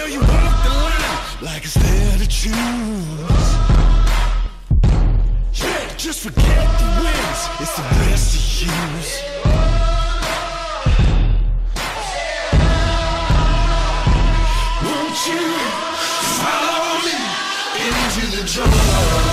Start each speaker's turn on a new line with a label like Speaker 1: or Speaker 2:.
Speaker 1: Will you walk the line like it's there to choose? Yeah, just forget the wins, it's the best to use. Won't you follow me into the jungle?